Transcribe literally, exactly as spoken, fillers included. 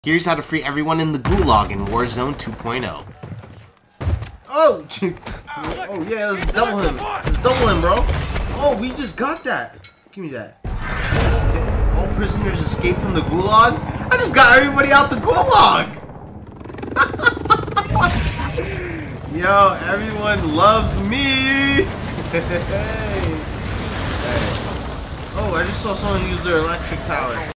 Here's how to free everyone in the Gulag in Warzone two point oh. Oh! Oh yeah, let's double him. Let's double him, bro. Oh, we just got that. Give me that. Okay. All prisoners escape from the Gulag? I just got everybody out the Gulag! Yo, everyone loves me! Hey. Oh, I just saw someone use their electric tower.